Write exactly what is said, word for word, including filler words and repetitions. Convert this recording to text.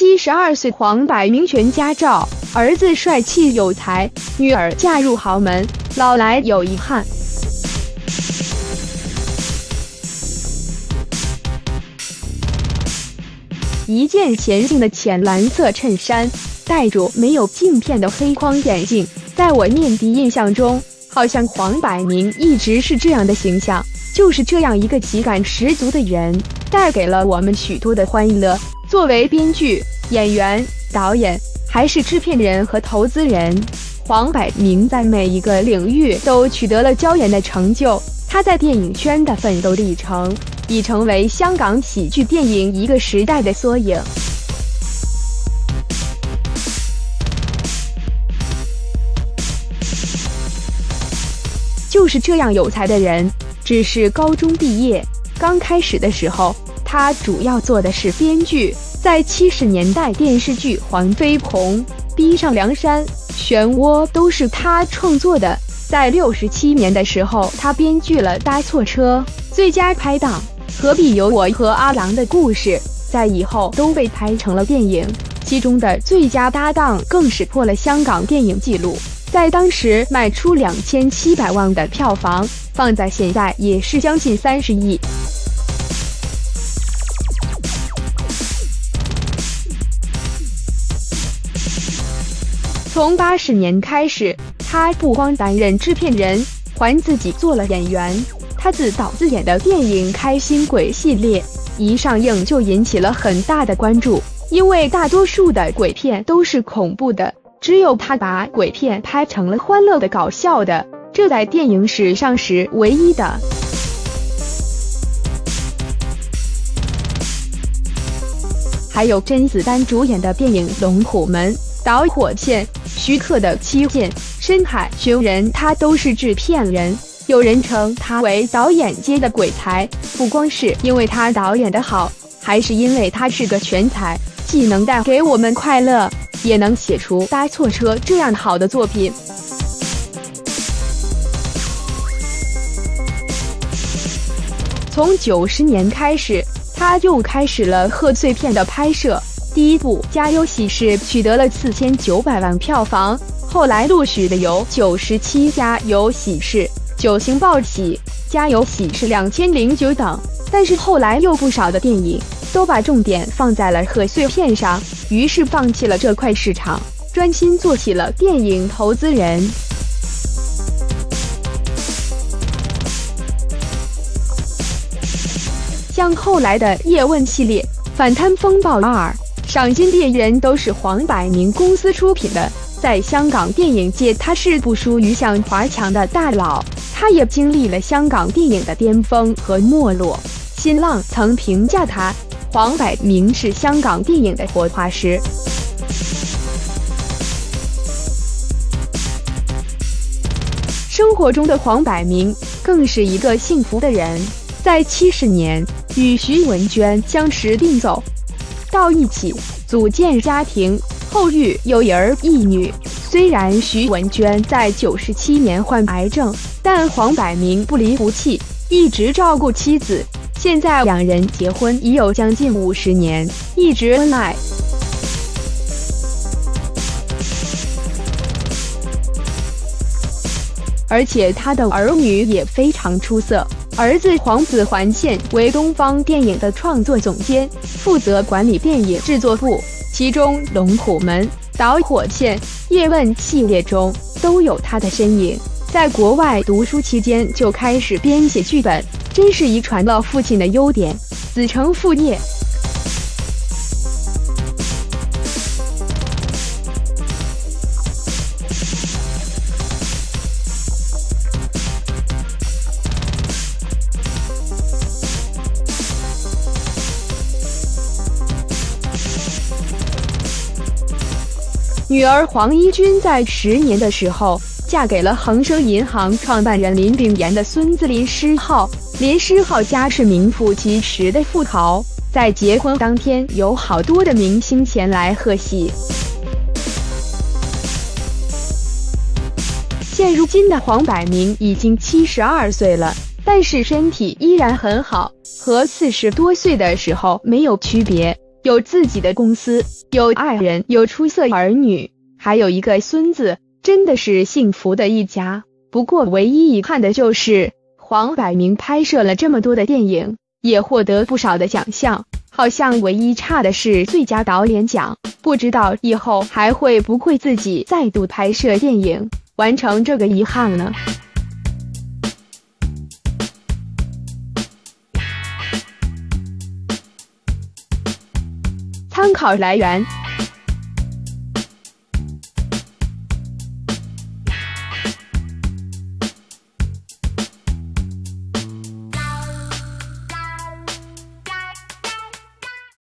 七十二岁黄百鸣全家照，儿子帅气有才，女儿嫁入豪门，老来有遗憾。一件前进的浅蓝色衬衫，戴住没有镜片的黑框眼镜，在我念第印象中，好像黄百鸣一直是这样的形象，就是这样一个喜感十足的人，带给了我们许多的欢乐。作为编剧、演员、导演，还是制片人和投资人，黄百鸣在每一个领域都取得了骄人的成就。他在电影圈的奋斗历程，已成为香港喜剧电影一个时代的缩影。就是这样有才的人，只是高中毕业，刚开始的时候，他主要做的是编剧，在七十年代电视剧《黄飞鸿》《逼上梁山》《漩涡》都是他创作的。在六十七年的时候，他编剧了《搭错车》《最佳拍档》《何必有我和阿郎的故事》，在以后都被拍成了电影，其中的《最佳搭档》更是破了香港电影纪录，在当时卖出两千七百万的票房，放在现在也是将近三十亿。从八十年开始，他不光担任制片人，还自己做了演员。他自导自演的电影《开心鬼》系列一上映就引起了很大的关注，因为大多数的鬼片都是恐怖的，只有他把鬼片拍成了欢乐的、搞笑的，这在电影史上是唯一的。还有甄子丹主演的电影《龙虎门》、导火线、徐克的《七剑》、深海寻人，他都是制片人。有人称他为导演界的鬼才，不光是因为他导演的好，还是因为他是个全才，既能带给我们快乐，也能写出《搭错车》这样好的作品。从九十年开始，他就开始了贺岁片的拍摄。第一部《家有喜事》取得了四千九百万票房，后来陆续的有九十七《家有喜事》、九星报喜、家有喜事两千零九等，但是后来又不少的电影都把重点放在了贺岁片上，于是放弃了这块市场，专心做起了电影投资人。像后来的《叶问》系列、《反贪风暴二》、《赏金猎人》都是黄百鸣公司出品的，在香港电影界他是不输于像华强的大佬，他也经历了香港电影的巅峰和没落。新浪曾评价他，黄百鸣是香港电影的活化石。生活中的黄百鸣更是一个幸福的人，在七十年与徐文娟相识并走到一起，组建家庭，后育有一儿一女。虽然徐文娟在九十七年患癌症，但黄百鸣不离不弃，一直照顾妻子。现在两人结婚已有将近五十年，一直恩爱。而且他的儿女也非常出色。儿子黄子桓现为东方电影的创作总监，负责管理电影制作部，其中《龙虎门》、《导火线》、《叶问》系列中都有他的身影。在国外读书期间就开始编写剧本，真是遗传了父亲的优点，子承父业。女儿黄一君在十年的时候嫁给了恒生银行创办人林炳炎的孙子林诗浩。林诗浩家是名副其实的富豪，在结婚当天有好多的明星前来贺喜。现如今的黄百鸣已经七十二岁了，但是身体依然很好，和四十多岁的时候没有区别。 有自己的公司，有爱人，有出色儿女，还有一个孙子，真的是幸福的一家。不过唯一遗憾的就是黄百鸣拍摄了这么多的电影，也获得不少的奖项，好像唯一差的是最佳导演奖。不知道以后还会不会自己再度拍摄电影，完成这个遗憾呢？参考来源